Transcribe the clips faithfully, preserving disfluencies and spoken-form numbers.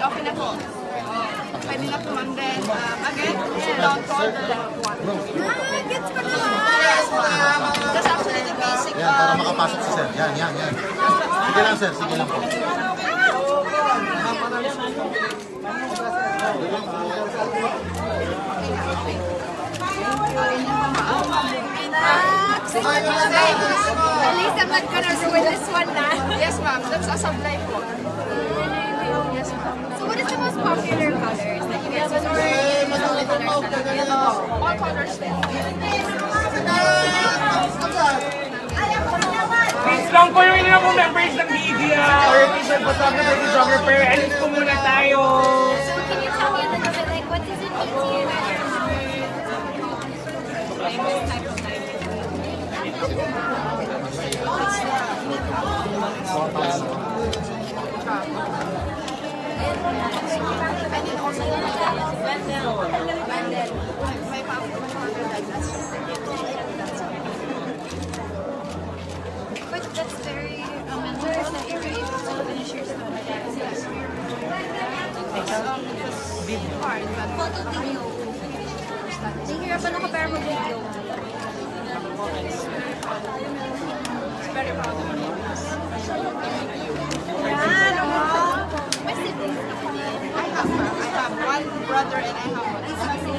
okay na po. Pwede na po, ma'am. Then, um, again, sit down for the left one. Ah, gets ko na Yes, ma'am. That's actually the basic. Yan, para makapasok si sir. Yan, yan, yan. Sige lang, sir. Sige lang po. At least I'm not gonna ruin this one na. Yes, ma'am. That's a supply po. Yes, ma'am. So what is the most popular colors that you guys use? Or all colors na lang? All colors din. Please lang po yung ilang mga members ng media or official photographer, photographer. Alis po muna tayo. So can you tell me a little bit, like, what does it mean to you guys? And then also the bundle. Bundle. My popular like that's But that's very um, interesting that you were able to finish your study. um, it was hard, but Photo video. Nahihirapan ako pero mag-video. very proud of me. Yan, oh. May siblings ka pa din. I have I have one brother and I have one sister.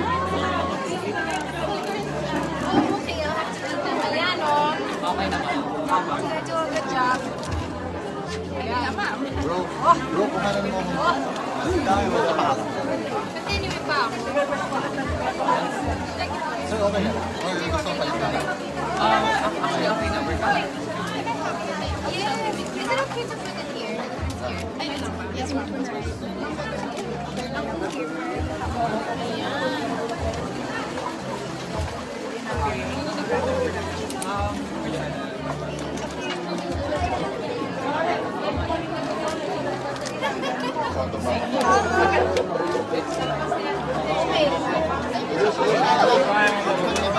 Oh, okay. I'll have to meet them. Ayan, oh. Okay naman. You do a good job. Yeah, ma'am. Bro, bro, kumanan mo mo. Continue pa ako. Sir, okay na. Or gusto ko palitan. Um, actually, okay na. We're fine. Yes. Is it okay to put it here? Ayun lang, ma'am. Yes, ma'am. Okay.